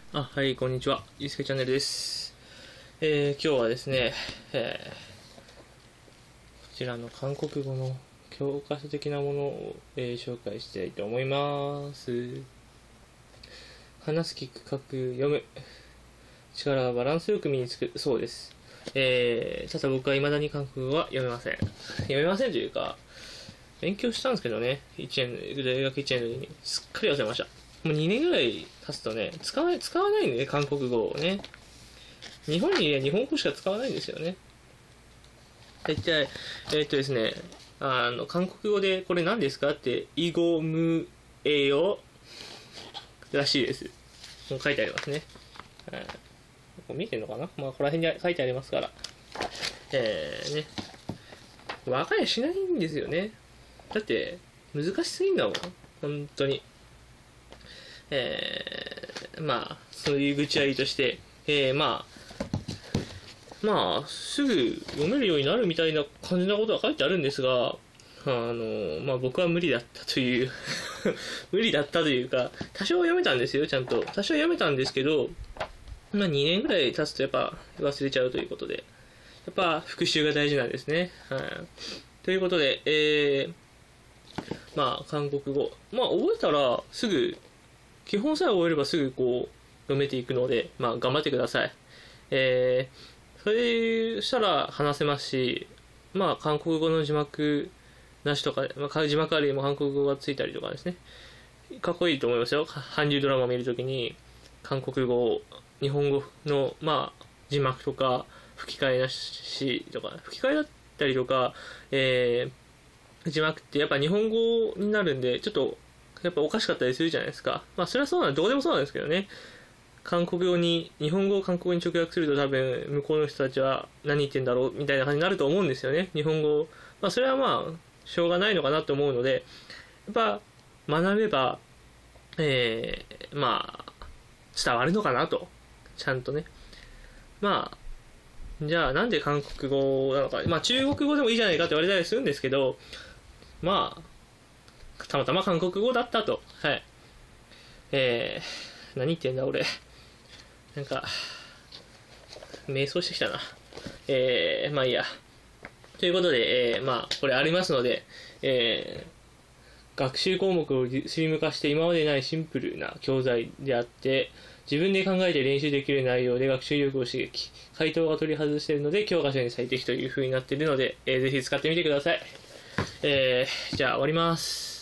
はい、こんにちは。ゆうすけチャンネルです。今日はですね、こちらの韓国語の教科書的なものを、紹介したいと思います。話す、聞く、書く、読む。力はバランスよく身につく。そうです。ただ僕は未だに韓国語は読めません。読めませんというか、勉強したんですけどね、大学1年の時に。すっかり忘れました。もう2年ぐらい経つとね、使わないんでね、韓国語をね。日本にいれば日本語しか使わないんですよね。大体、ですね、韓国語でこれ何ですかって、イゴムエヨらしいです。もう書いてありますね。これ見てるのかな、まあ、ここら辺に書いてありますから。ね。わかりゃしないんですよね。だって、難しすぎんだもん。本当に。まあ、そういう愚痴ありとして、まあ、すぐ読めるようになるみたいな感じなことは書いてあるんですが、まあ僕は無理だったという無理だったというか、多少読めたんですよ、ちゃんと。多少読めたんですけど、まあ2年ぐらい経つとやっぱ忘れちゃうということで、やっぱ復習が大事なんですね。ということで、まあ韓国語。まあ覚えたらすぐ、基本さえ覚えればすぐこう読めていくので、まあ頑張ってください。それしたら話せますし、まあ韓国語の字幕なしとか、まあ、字幕ありも韓国語がついたりとかですね。かっこいいと思いますよ。韓流ドラマを見るときに、韓国語、日本語の、まあ、字幕とか、吹き替えなしとか、吹き替えだったりとか、字幕ってやっぱ日本語になるんで、ちょっと、やっぱおかしかったりするじゃないですか。まあ、それはそうなんどうでもそうなんですけどね。韓国語に、日本語を韓国語に直訳すると多分、向こうの人たちは何言ってんだろうみたいな感じになると思うんですよね。日本語。まあ、それはまあ、しょうがないのかなと思うので、やっぱ、学べば、まあ、伝わるのかなと。ちゃんとね。まあ、じゃあなんで韓国語なのか。まあ、中国語でもいいじゃないかって言われたりするんですけど、まあ、たまたま韓国語だったと。はい。何言ってんだ俺。なんか、瞑想してきたな。まあいいや。ということで、まあ、これありますので、学習項目をスリム化して今までないシンプルな教材であって、自分で考えて練習できる内容で学習意欲を刺激、回答が取り外しているので教科書に最適という風になっているので、ぜひ使ってみてください。じゃあ終わります。